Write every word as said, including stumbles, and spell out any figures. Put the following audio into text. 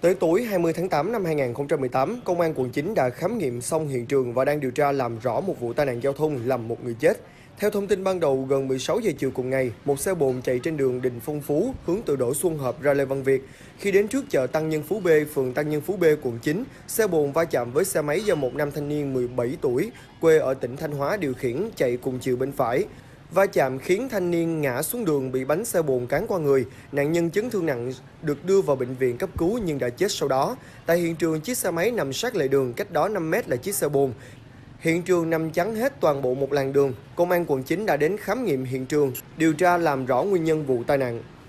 Tới tối hai mươi tháng tám năm hai nghìn không trăm mười tám, Công an quận chín đã khám nghiệm xong hiện trường và đang điều tra làm rõ một vụ tai nạn giao thông làm một người chết. Theo thông tin ban đầu, gần mười sáu giờ chiều cùng ngày, một xe bồn chạy trên đường Đình Phong Phú hướng từ Đỗ Xuân Hợp ra Lê Văn Việt. Khi đến trước chợ Tăng Nhân Phú B, phường Tăng Nhân Phú B, quận chín, xe bồn va chạm với xe máy do một nam thanh niên mười bảy tuổi, quê ở tỉnh Thanh Hóa điều khiển chạy cùng chiều bên phải. Va chạm khiến thanh niên ngã xuống đường bị bánh xe bồn cán qua người. Nạn nhân chấn thương nặng được đưa vào bệnh viện cấp cứu nhưng đã chết sau đó. Tại hiện trường, chiếc xe máy nằm sát lề đường, cách đó năm mét là chiếc xe bồn. Hiện trường nằm chắn hết toàn bộ một làn đường. Công an quận chín đã đến khám nghiệm hiện trường, điều tra làm rõ nguyên nhân vụ tai nạn.